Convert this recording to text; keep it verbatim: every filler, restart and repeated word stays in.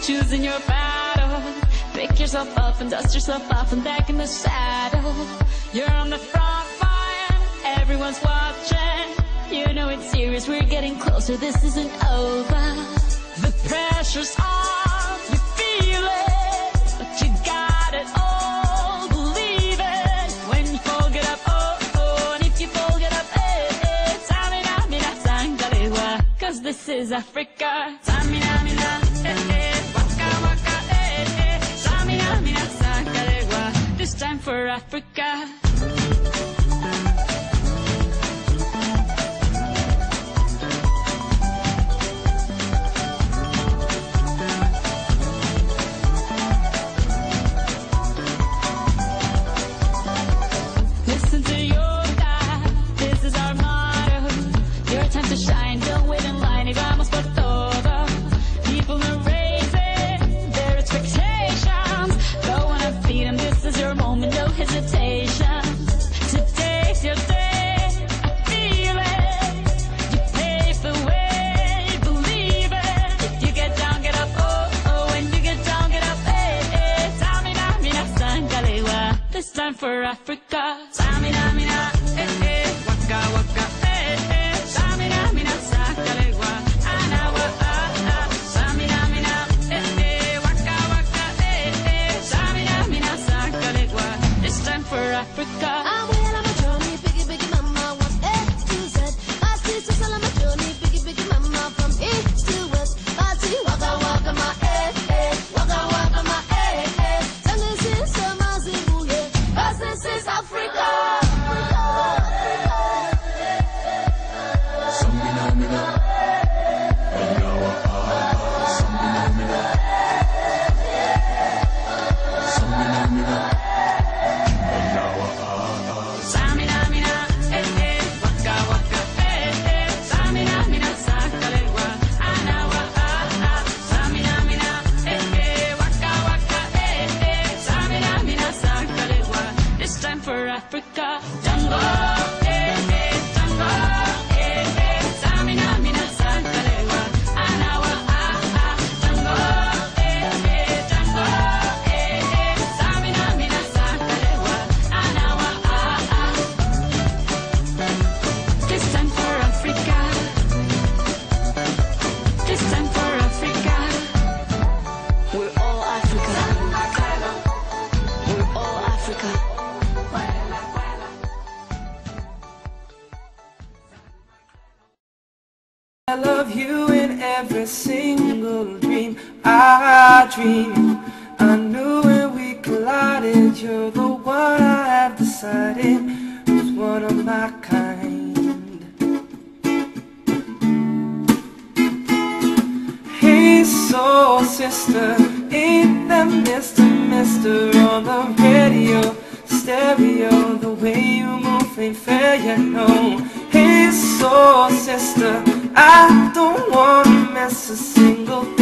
choosing your battle. Pick yourself up and dust yourself off and back in the saddle. You're on the front line, everyone's watching. You know it's serious, we're getting closer, this isn't over. The pressure's on, you feel it, but you got it all, believe it. When you fall, get up, oh, oh, and if you fall, get up, eh, eh. Tamina, mina, sangalewa, cause this is Africa. Tamina, mina, eh, eh, waka, waka, eh, eh. Tamina, mina, sangalewa, this time for Africa. Time for Africa. Tamina, mina, eh, eh, waka, waka, eh, eh. Tamina, mina, sakalewa, anawa, ah, ah. Tamina, mina, eh, eh, waka, waka, eh, eh. Tamina, mina, sakalewa. It's time for Africa. I'm well on my journey, biggie, biggie, mama, one A to Z. My sister's all on my journey, biggie, biggie, mama, from east to west. Party, waka, waka, my eh, eh, waka, waka, my eh, eh. Tango, sister, mazibu, yeah. This is Africa. Samina mina, Anawa ah, Samina mina, Samina mina, Anawa ah. Samina mina, eh eh, waka waka, eh eh. Samina mina, sakalewa, anawa ah ah. Samina mina, eh eh, waka waka, eh eh. Samina mina, sakalewa. It's time for Africa. Tango, eh eh, tango, eh eh. Samina, mina, sakalewa, anawa, ah ah. Tango, eh eh, tango, eh eh. Samina, mina, sakalewa, anawa, ah ah. This time for Africa. This time for Africa. We're all Africa. We're all Africa. I love you in every single dream I dream. I knew when we collided, you're the one I have decided was one of my kind. Hey soul sister, ain't that Mister Mister on the radio, stereo, the way you move ain't fair, you know. Hey soul sister, I don't wanna miss a single